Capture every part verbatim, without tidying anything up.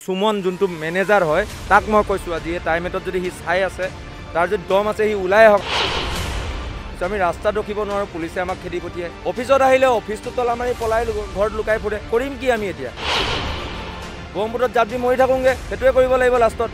সুমন যোনটো মেনেজাৰ হয় তাক মই কৈছোঁ আজি এই টাইমেটত যদি সি চাই আছে তাৰ যদি দম আছে সি ওলাই আহক। আমি ৰাস্তাত ৰখিব নোৱাৰোঁ, পুলিচে আমাক খেদি পঠিয়াই। অফিচত আহিলে অফিচটো তলা মাৰি পলাই ঘৰত লুকাই ফুৰে। কৰিম কি আমি এতিয়া? ব্ৰহ্মপুত্ৰত জাপ দি মৰি থাকোঁগৈ, সেইটোৱে কৰিব লাগিব লাষ্টত।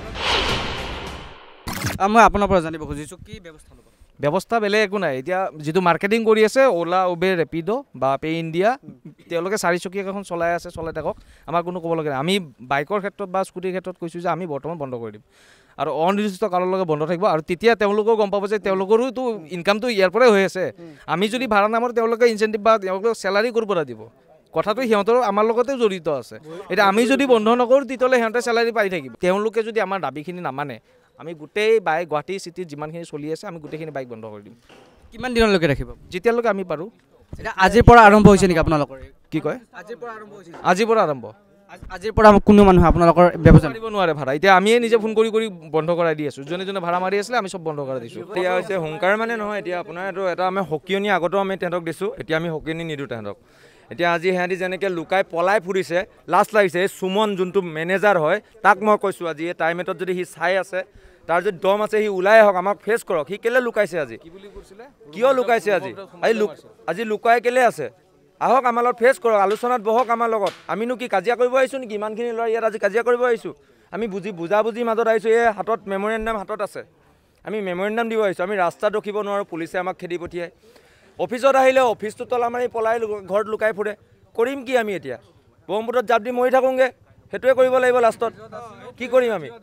মই আপোনাৰ পৰা জানিব খুজিছোঁ কি ব্যৱস্থা ল'ব? ব্যৱস্থা বেলেগ একো নাই। এতিয়া যিটো মাৰ্কেটিং কৰি আছে অ'লা, উবেৰ, ৰেপিড' বা পে ইণ্ডিয়া, তেওঁলোকে চাৰিচকীয়াখন চলাই আছে, চলাই থাকক, আমাৰ কোনো ক'ব লগা নাই। আমি বাইকৰ ক্ষেত্ৰত বা স্কুটিৰ ক্ষেত্ৰত কৈছোঁ যে আমি বৰ্তমান বন্ধ কৰি দিম আৰু অনিৰ্দিষ্ট কাললৈকে বন্ধ থাকিব। আৰু তেতিয়া তেওঁলোকেও গম পাব যে তেওঁলোকৰোতো ইনকামটো ইয়াৰ পৰাই হৈ আছে। আমি যদি ভাড়া নামাৰোঁ তেওঁলোকে ইনচেণ্টিভ বা তেওঁলোকে চেলাৰী ক'ৰ পৰা দিব? কথাটো সিহঁতৰ আমাৰ লগতে জড়িত আছে। এতিয়া আমি যদি বন্ধ নকৰোঁ তেতিয়াহ'লে সিহঁতে চেলাৰী পাই থাকিব। তেওঁলোকে যদি আমাৰ দাবীখিনি নামানে আমি গোটেই বাইক গুৱাহাটী চিটিত যিমানখিনি চলি আছে আমি গোটেইখিনি বাইক বন্ধ কৰি দিম। কিমান দিনলৈকে ৰাখিব? যেতিয়ালৈকে আমি পাৰোঁ। এতিয়া আজিৰ পৰা আৰম্ভ হৈছে নেকি আপোনালোকৰ? কি কয়? আজিৰ পৰা আৰম্ভ হৈছে? আজিৰ পৰা আৰম্ভ। আজিৰ পৰা কোনো মানুহে আপোনালোকৰ ব্যৱস্থা দিব নোৱাৰে ভাড়া। এতিয়া আমিয়ে নিজে ফোন কৰি কৰি বন্ধ কৰাই দি আছোঁ। যোনে যোনে ভাড়া মাৰি আছিলে আমি চব বন্ধ কৰাই দিছোঁ। এতিয়া হৈছে হুংকাৰ মানে নহয়, এতিয়া আপোনাৰ এইটো এটা আমি সকিয়নি আগতেও আমি তেহেঁতক দিছোঁ, এতিয়া আমি সকিয়নি নিদিওঁ তেহেঁতক। এতিয়া আজি সিহঁতি যেনেকৈ লুকাই পলাই ফুৰিছে, লাজ লাগিছে। এই সুমন যোনটো মেনেজাৰ হয় তাক মই কৈছোঁ আজি এই টাইমেটত যদি সি চাই আছে তাৰ যদি দম আছে সি ওলাই আহক, আমাক ফেচ কৰক। সি কেলৈ লুকাইছে আজি? কিয় লুকাইছে আজি? আজি লুক আজি লুকাই কেলৈ আছে? আহক আমাৰ লগত ফেচ কৰক, আলোচনাত বহক আমাৰ লগত। আমিনো কি কাজিয়া কৰিব আহিছোঁ নেকি? ইমানখিনি ল'ৰা ইয়াত আজি কাজিয়া কৰিব আহিছোঁ? আমি বুজি বুজা বুজি মাজত আহিছোঁ। এই হাতত মেম'ৰেণ্ডাম হাতত আছে, আমি মেম'ৰেণ্ডাম দিব আহিছোঁ। আমি ৰাস্তাত ৰখিব নোৱাৰোঁ, পুলিচে আমাক খেদি পঠিয়াই। অফিচত আহিলে অফিচটো তলা মাৰি পলাই ঘৰত লুকাই ফুৰে। কৰিম কি আমি এতিয়া? ব্ৰহ্মপুত্ৰত জাপ দি মৰি থাকোঁগৈ, সেইটোৱে কৰিব লাগিব লাষ্টত। কি কৰিম আমি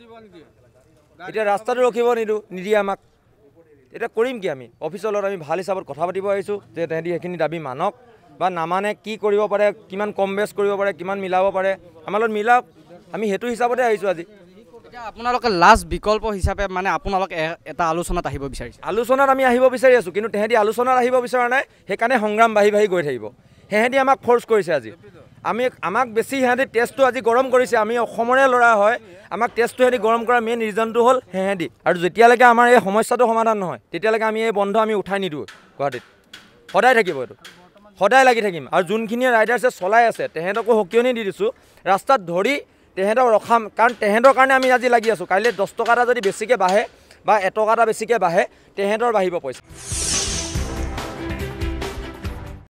এতিয়া? ৰাস্তাটো ৰখিব নিদিওঁ, নিদিয়ে আমাক। এতিয়া কৰিম কি আমি? অফিচৰ লগত আমি ভাল হিচাপত কথা পাতিব আহিছোঁ যে তেহেঁতি সেইখিনি দাবী মানক বা নামানে, কি কৰিব পাৰে, কিমান কম বেছ কৰিব পাৰে, কিমান মিলাব পাৰে আমাৰ লগত মিলাওক। আমি সেইটো হিচাপতে আহিছোঁ আজি। এতিয়া আপোনালোকে লাষ্ট বিকল্প হিচাপে মানে আপোনালোকে এটা আলোচনাত আহিব বিচাৰিছে? আলোচনাত আমি আহিব বিচাৰি আছোঁ, কিন্তু তেহেঁতি আলোচনাত আহিব বিচৰা নাই। সেইকাৰণে সংগ্ৰাম বাঢ়ি বাঢ়ি গৈ থাকিব। সিহঁতি আমাক ফ'ৰ্চ কৰিছে আজি। আমি আমাক বেছি সিহঁতি তেজটো আজি গৰম কৰিছে। আমি অসমৰে ল'ৰা হয়, আমাক তেজটো সিহঁতি গৰম কৰাৰ মেইন ৰিজনটো হ'ল সিহঁতি। আৰু যেতিয়ালৈকে আমাৰ এই সমস্যাটো সমাধান নহয় তেতিয়ালৈকে আমি এই বন্ধ আমি উঠাই নিদিওঁ। গুৱাহাটীত সদায় থাকিব, এইটো সদায় লাগি থাকিম। আৰু যোনখিনিয়ে ৰাইডাৰ্ছে চলাই আছে তেহেঁতকো সকিয়নি দি দিছোঁ, ৰাস্তাত ধৰি তেহেঁতক ৰখাম। কাৰণ তেহেঁতৰ কাৰণে আমি আজি লাগি আছোঁ। কাইলৈ দহ টকা এটা যদি বেছিকৈ বাঢ়ে বা এটকা এটা বেছিকৈ বাঢ়ে তেহেঁতৰ বাঢ়িব পইচা।